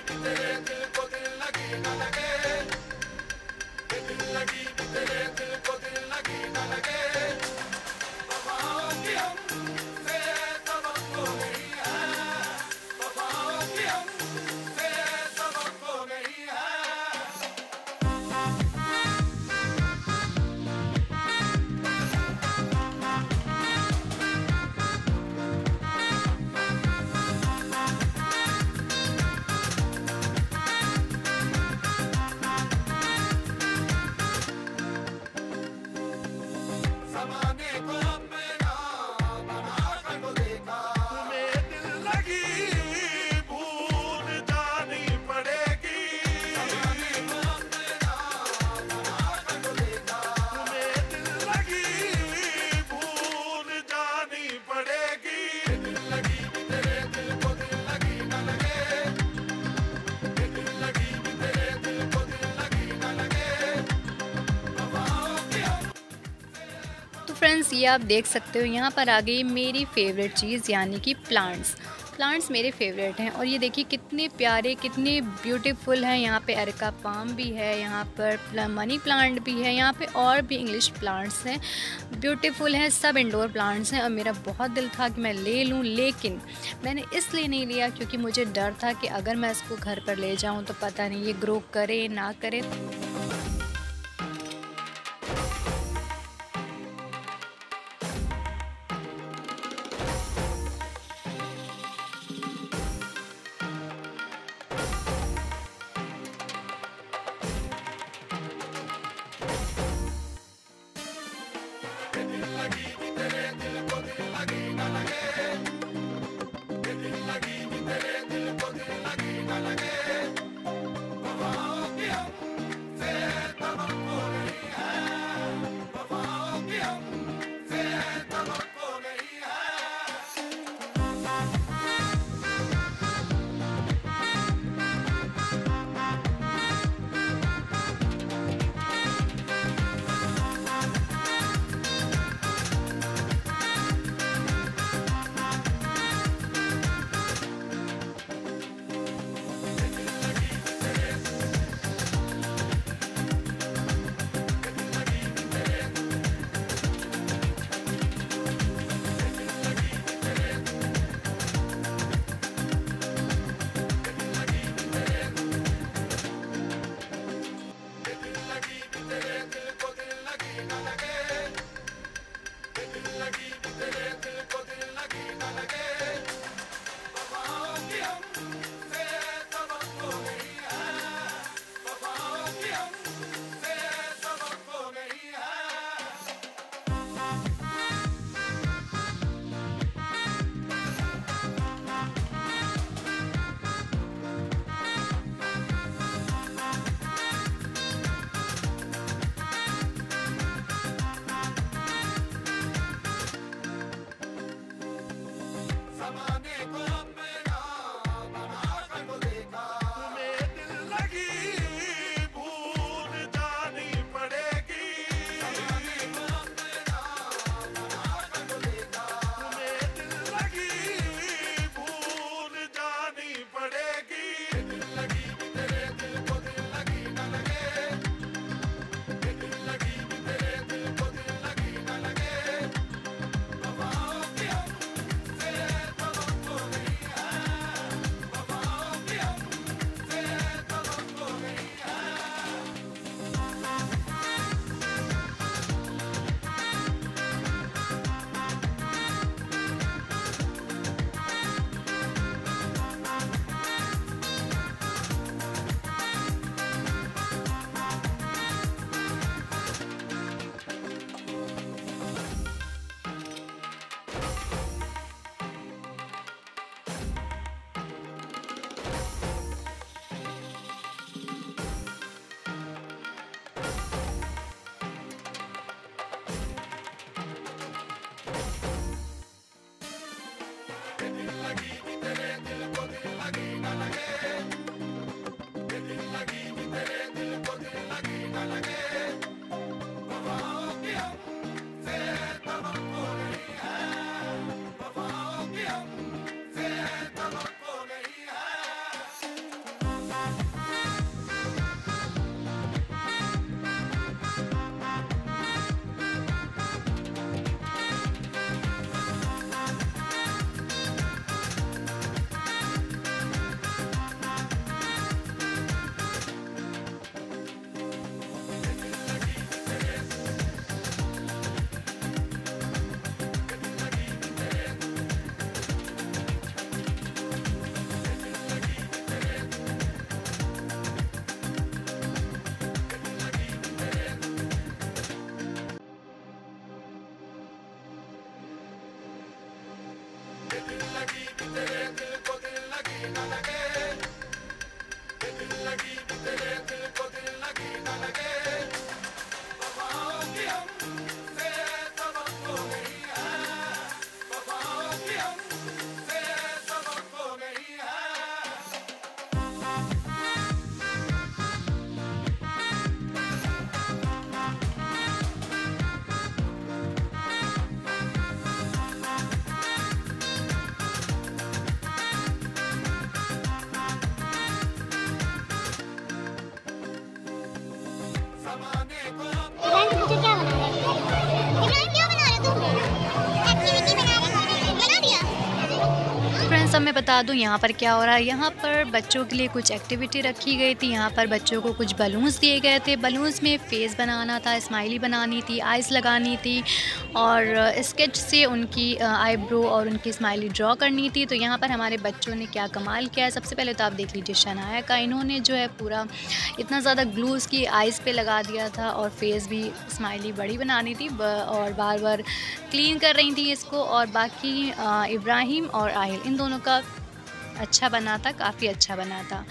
भी तेरे दिल को दिल लगी न लगे, ये दिल लगी भी तेरे दिल को दिल लगी न लगे। वफाओं की हमसे तवक्को नहीं है, वफाओं की हमसे तवक्को नहीं है। ज़माने को अपना बना कर तो देखा, तुम्हें दिल लगी भूल जानी पड़ेगी। ज़माने को अपना बना कर तो देखा, तुम्हें दिल लगी भूल जानी पड़ेगी। ये दिल लगी भी तेरे दिल को दिल लगी न लगे, ये दिल लगी भी तेरे दिल को दिल लगी न लगे। वफाओं की तो फ्रेंड्स, ये आप देख सकते हो यहाँ पर आ गई मेरी फेवरेट चीज़, यानी कि प्लांट्स। प्लांट्स मेरे फेवरेट हैं और ये देखिए कितने प्यारे, कितने ब्यूटीफुल हैं। यहाँ पे एरिका पाम भी है, यहाँ पर मनी प्लांट भी है, यहाँ पे और भी इंग्लिश प्लांट्स हैं, ब्यूटीफुल हैं, सब इंडोर प्लांट्स हैं। और मेरा बहुत दिल था कि मैं ले लूँ, लेकिन मैंने इसलिए नहीं लिया क्योंकि मुझे डर था कि अगर मैं इसको घर पर ले जाऊँ तो पता नहीं ये ग्रो करे ना करे। ये दिल लगी भी तेरे दिल को दिल लगी न लगे, ये दिल लगी भी तेरे दिल को दिल लगी न लगे। वफाओं की हमसे भी तेरे दिल को दिल लगी न लगे, दिल लगी भी तेरे दिल को दिल लगी न लगे, वफाओं की हमसे तवक्को नहीं है, वफाओं की हमसे तवक्को नहीं है। ज़माने को इब्राहिम तुझे क्या बना रहे हो? इब्राहिम क्या बना रहे हो तुम? एक्टिविटी बना रहे हो? बना दिया? फ्रेंड्स, अब मैं बता दूं यहाँ पर क्या हो रहा है। यहाँ पर बच्चों के लिए कुछ एक्टिविटी रखी गई थी। यहाँ पर बच्चों को कुछ बलून्स दिए गए थे। बलून्स में फेस बनाना था, स्माइली बनानी थी, आइज़ लगानी थी और स्केच से उनकी आईब्रो और उनकी स्माइली ड्रॉ करनी थी। तो यहाँ पर हमारे बच्चों ने क्या कमाल किया है। सबसे पहले तो आप देख लीजिए शनाया का, इन्होंने जो है पूरा इतना ज़्यादा ग्लू उसकी आइज़ पे लगा दिया था और फेस भी स्माइली बड़ी बनानी थी और बार बार क्लीन कर रही थी इसको। और बाकी इब्राहिम और आहिल, इन दोनों का अच्छा बना था, काफ़ी अच्छा बना था।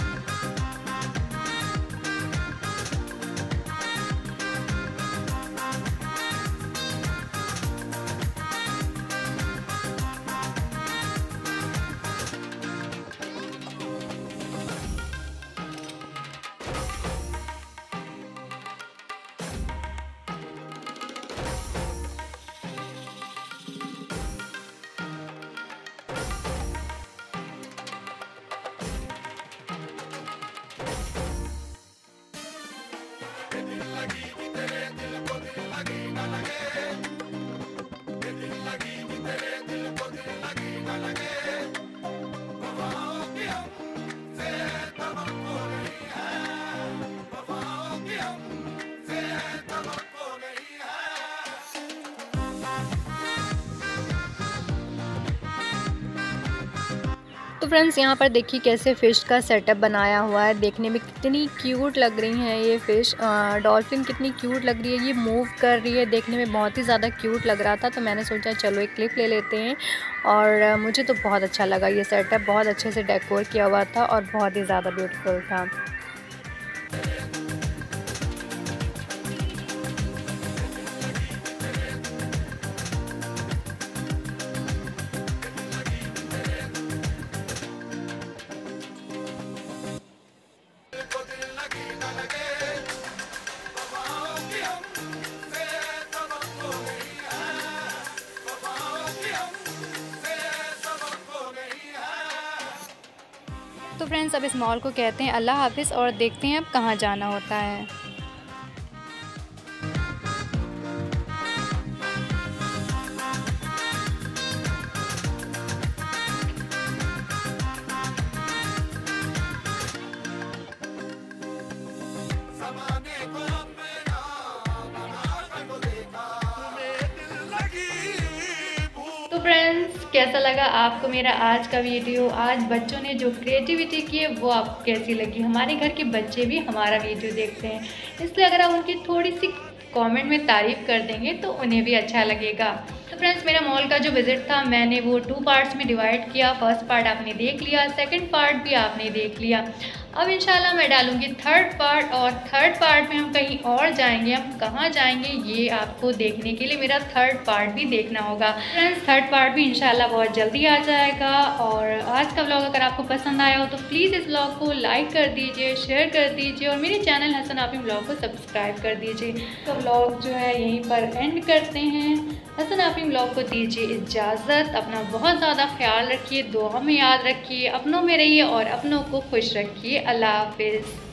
दिल लगी भी तेरे दिल को दिल लगी न लगे, दिल लगी भी तेरे दिल को दिल लगी न लगे, वफाओं की हमसे तवक्को नहीं है, वफाओं की हमसे तवक्को नहीं है। तो फ्रेंड्स, यहाँ पर देखिए कैसे फ़िश का सेटअप बनाया हुआ है। देखने में कितनी क्यूट लग रही हैं ये फ़िश। डॉल्फिन कितनी क्यूट लग रही है, ये मूव कर रही है, देखने में बहुत ही ज़्यादा क्यूट लग रहा था। तो मैंने सोचा चलो एक क्लिप ले लेते हैं और मुझे तो बहुत अच्छा लगा ये सेटअप। बहुत अच्छे से डेकोर किया हुआ था और बहुत ही ज़्यादा ब्यूटीफुल था। दिल को दिल लगी न लगे, वफाओं की हमसे तवक्को नहीं है, वफाओं की हमसे तवक्को नहीं है। तो फ्रेंड्स, अब इस मॉल को कहते हैं अल्लाह हाफिज़ और देखते हैं अब कहाँ जाना होता है। ज़माने को अपना बना कर तो देखा, तुम्हें दिल लगी भूल। तो फ्रेंड्स, कैसा लगा आपको मेरा आज का वीडियो? आज बच्चों ने जो क्रिएटिविटी की है वो आपको कैसी लगी? हमारे घर के बच्चे भी हमारा वीडियो देखते हैं, इसलिए अगर आप उनकी थोड़ी सी कमेंट में तारीफ़ कर देंगे तो उन्हें भी अच्छा लगेगा। तो फ्रेंड्स, मेरा मॉल का जो विज़िट था मैंने वो 2 पार्ट्स में डिवाइड किया। फर्स्ट पार्ट आपने देख लिया, सेकंड पार्ट भी आपने देख लिया। अब इंशाल्लाह मैं डालूंगी थर्ड पार्ट और थर्ड पार्ट में हम कहीं और जाएंगे। हम कहाँ जाएंगे ये आपको देखने के लिए मेरा थर्ड पार्ट भी देखना होगा। फ्रेंड्स, थर्ड पार्ट भी इंशाल्लाह बहुत जल्दी आ जाएगा। और आज का व्लॉग अगर आपको पसंद आया हो तो प्लीज़ इस व्लॉग को लाइक कर दीजिए, शेयर कर दीजिए और मेरे चैनल हसन आफीम व्लॉग को सब्सक्राइब कर दीजिए। तो व्लॉग जो है यहीं पर एंड करते हैं। हसन आफीम व्लॉग को दीजिए इजाज़त। अपना बहुत ज़्यादा ख्याल रखिए, दुआ में याद रखिए, अपनों में रहिए और अपनों को खुश रखिए। अल्लाह हाफिज़।